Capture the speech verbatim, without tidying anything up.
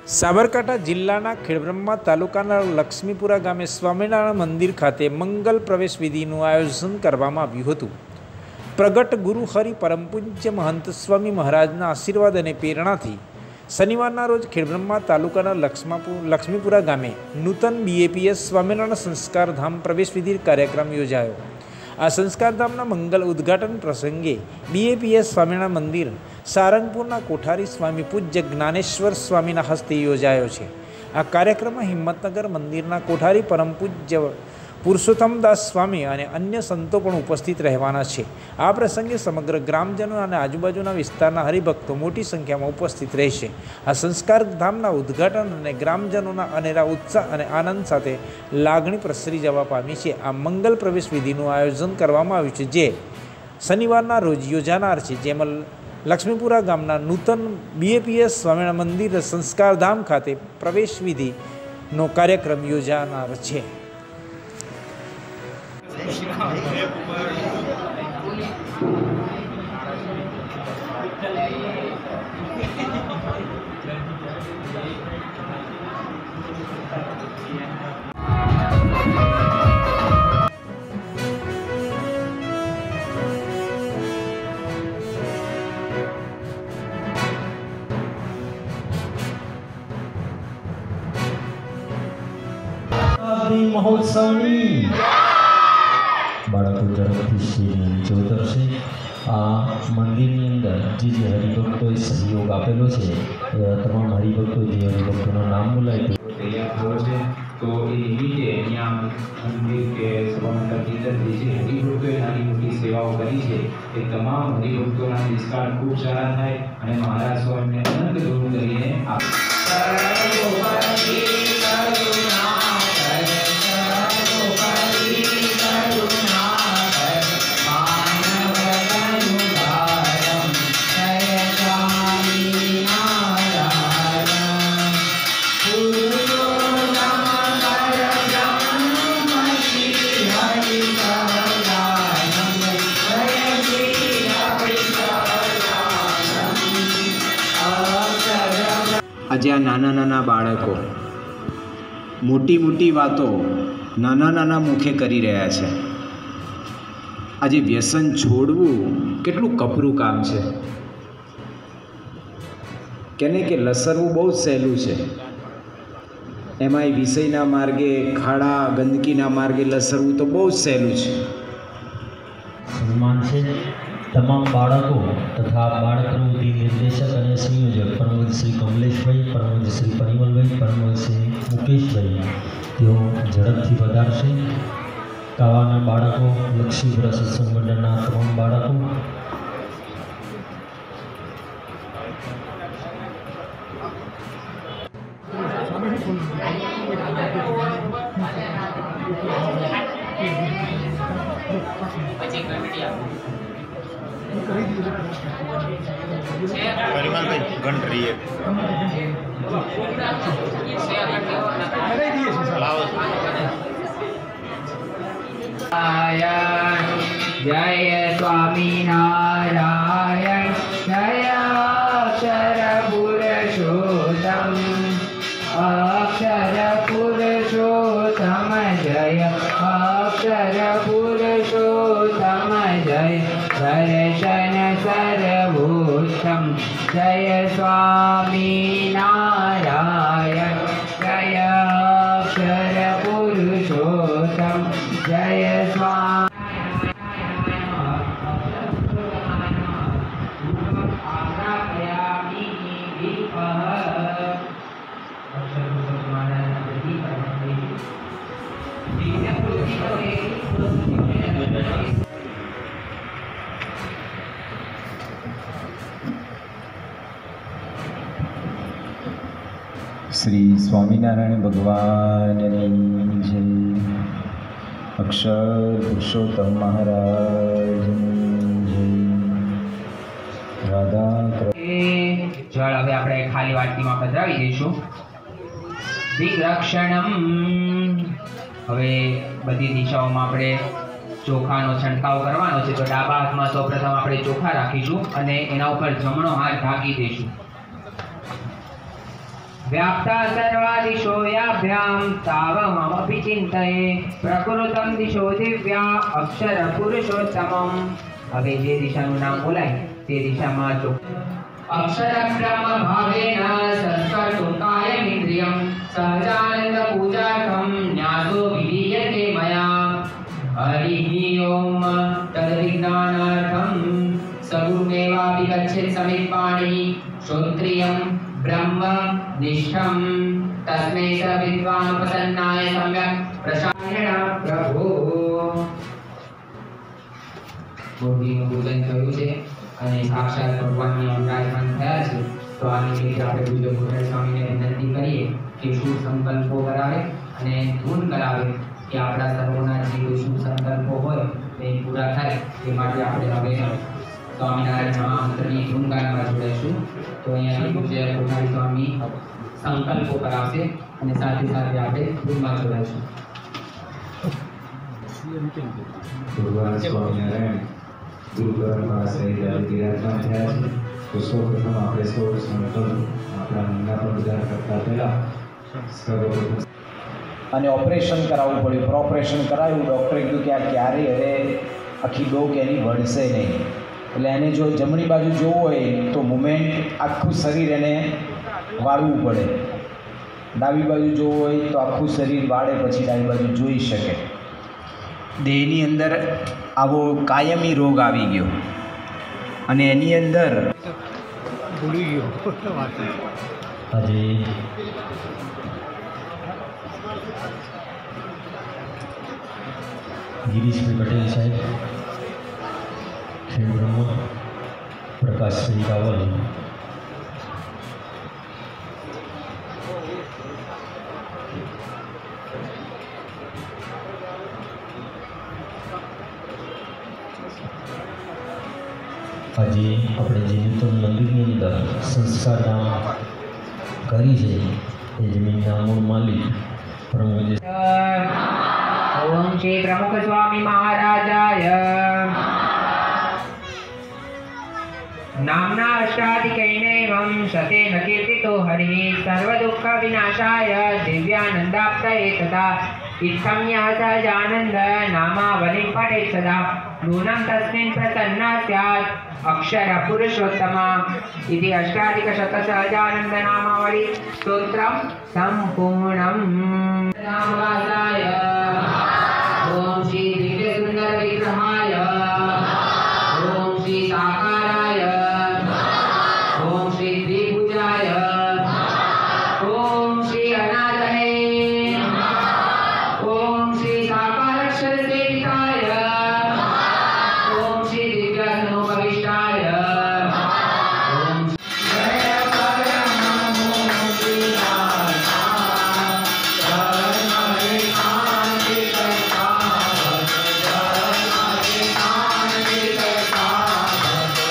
સાબરકાંઠા જિલ્લાના ખેડબ્રહ્મા તાલુકાના લક્ષ્મીપુરા ગામે સ્વામિનારાયણ મંદિર ખાતે મંગલ પ્રવેશ વિધિનું આયોજન કરવામાં આવ્યું હતું। પ્રગટ ગુરુ હરિ પરમ પૂજ્ય મહંત સ્વામી મહારાજના આશીર્વાદ અને પ્રેરણાથી શનિવારના રોજ ખેડબ્રહ્મા તાલુકાના લક્ષ્માપુર લક્ષ્મીપુરા ગામે નૂતન બીએપીએસ સ્વામિનારાયણ સંસ્કાર ધામ પ્રવેશ વિધિ કાર્યક્રમ યોજાયો। આ સંસ્કારધામના મંગલ ઉદ્ઘાટન પ્રસંગે બીએપીએસ સ્વામિનારાયણ મંદિર સારંગપુરના કોઠારી સ્વામી પૂજ્ય જ્ઞાનેશ્વર સ્વામીના હસ્તે યોજાયો છે। આ કાર્યક્રમમાં હિંમતનગર મંદિરના કોઠારી પરમ પૂજ્ય પુરુષોત્તમદાસ સ્વામી અને અન્ય સંતો પણ ઉપસ્થિત રહેવાના છે। આ પ્રસંગે સમગ્ર ગ્રામજનો અને આજુબાજુના વિસ્તારના હરિભક્તો મોટી સંખ્યામાં ઉપસ્થિત રહેશે। આ સંસ્કાર ધામના ઉદ્ઘાટન અને ગ્રામજનોના અનેરા ઉત્સાહ અને આનંદ સાથે લાગણી પ્રસરી જવા પામી છે। આ મંગલ પ્રવેશ વિધિનું આયોજન કરવામાં આવ્યું છે, જે શનિવારના રોજ યોજાનાર છે, જેમાં લક્ષ્મીપુરા ગામના નૂતન બીએપીએસ સ્વામિનારાયણ મંદિર સંસ્કારધામ ખાતે પ્રવેશ વિધિનો કાર્યક્રમ યોજાનાર છે। महोत्सवनी बाळको जन्मथी श्री चौदरसे आ मंदिरनी अंदर जे जे हरिभक्तों सहयोग आपेलो छे तमाम हरिभक्तों जे हरिभक्तों नाम बोलाय तैयार थयो छे। तो ए निमित्ते अहींया मंदिर के सभामंडल की अंदर जे जे हरिभक्तों नानी मोटी सेवाओं करी छे ए तमाम हरिभक्तोना निष्काळ खूब सारा थाय अने महाराज स्वामीने अनंत गुरु करीने आप આજે આ નાના નાના બાળકો મોટી મોટી વાતો નાના નાના મુખે કરી રહ્યા છે। આજે વ્યસન છોડવું કેટલું કપરું કામ છે, કેને કે લસરવું બહુ જ સહેલું છે, એમાંય વિષયના માર્ગે ખાડા ગંદકીના માર્ગે લસરવું તો બહુ જ સહેલું છે। સન્માન છે તમામ બાળકો તથા બાળ પ્રવૃત્તિ નિર્દેશક અને સંયોજક પરમવંત શ્રી કમલેશભાઈ, પરમવંત શ્રી પરિમલભાઈ, પરમવંત શ્રી મુકેશભાઈ તેઓ ઝડપથી વધારશે। કાવાના બાળકો, લક્ષ્મીપુરા સત્સંગ મંડળના તમામ બાળકો परिमल भाई घंट रही है जय स्वामी नारायण जय अक्षर पुरुषोत्तम अक्षर पुरुषोत्तम जय अक्षर पुरुषोत्तम जय दर्शन सर्वोत्तम जय स्वामी नारायण जय अक्षर पुरुषोत्तम जय स्वामी श्री स्वामीनारायण भगवान जय। अक्षर पुरुषोत्तम महाराज जय। राधा जल हवे आपणे खाली वाटकीमां पधरावी दईशुं। दिग्रक्षणम हवे बधी दिशाओमां आपणे ચોખાનો છંટકાવ કરવાનો છે। તો ડાબા હાથમાં સૌપ્રથમ આપણે ચોખા રાખીશું અને એના ઉપર જમણો હાથ ઢાંકી દઈશું। व्याप्ता सर्वादिशो याभ्यां तावमपि चिन्तये प्रकृतं दिशो दिव्या अक्षर पुरुषोत्तमम्। હવે જે દિશાનું નામ બોલાય તે દિશામાં જો અક્ષર બ્રહ્મ ભાવેન સંસ્કર્તો કાયમિન્દ્રિયં સહજાનંદ પૂજાર્થં ન્યાસો વિધીયતે મયા હરિ ઓમ તદ્વિજ્ઞાનાર્થં સગુણેવાપि ગચ્છેत् સમિત્પાણિ શ્રોત્રિયં ब्रह्म निष्ठम तस्मै स विद्वान् उपसन्नाय सम्यक् प्रशायण प्रभो। બોધીનું પૂજન થયું છે અને સાક્ષાત ભગવાનની વિરાજમાન થયા છે, તો આ નિમિત્તે આપણે પૂજ્ય ગોઠણ સ્વામીને વિનંતી કરીએ કે શુભ સંકલ્પો કરાવે અને ધૂન કરાવે કે આપણા સર્વોના જે કોઈ શુભ સંકલ્પો હોય તે પૂરા થાય તે માટે આપણે હવે સ્વામિનારાયણ મહામંત્રની ધૂનગાનમાં જોડાઈશું। તો અહીંયાથી પૂજ્ય કોઠારી સ્વામી સંકલ્પો કરાવશે અને સાથે સાથે આપણે ધૂનમાં જોડાઈશું। ભગવાન સ્વામિનારાયણ ગુરુદ્વારામાં સહિત વિરાજમાન થયા છે, તો સૌપ્રથમ આપણે સૌ સંકલ્પ આપણા મનના પર વિચાર કરતા પહેલા સર્વપ્રથમ અને ઓપરેશન કરાવવું પડ્યું। ઓપરેશન કરાવ્યું, ડૉક્ટરે કીધું કે આ ક્યારેય હવે આખી ડોક એની વળશે નહીં, એટલે એને જો જમણી બાજુ જોવું હોય તો મુમેન્ટ આખું શરીર એને વાળવું પડે, ડાબી બાજુ જોવું હોય તો આખું શરીર વાળે પછી ડાબી બાજુ જોઈ શકે। દેહની અંદર આવો કાયમી રોગ આવી ગયો અને એની અંદર આજે ગિરીશભાઈ પટેલ સાહેબ, ખેડબ્રહ્મ, પ્રકાશભાઈ રાવલ, આજે આપણે જે નૂતન મંદિરની અંદર સંસ્કાર ધામ કરી છે એ જમીનના મૂળ માલિક પરમ પૂજ્ય ओम श्री प्रमुख स्वामी महाराजाय नाम्ना अष्टाधिकैनैवं शतेन कीर्तितो हरिः सर्वदुःख विनाशाय दिव्यानन्दाप्तये तथा इत्थं यः सहजानन्द नामावलिं पठेत् सदा नूनं तस्मिन् प्रसन्ना स्यात् अक्षर पुरुषोत्तमा इति अष्टाधिकशतसहजानन्दनामावली स्तोत्रं सम्पूर्णम्। रामवासाय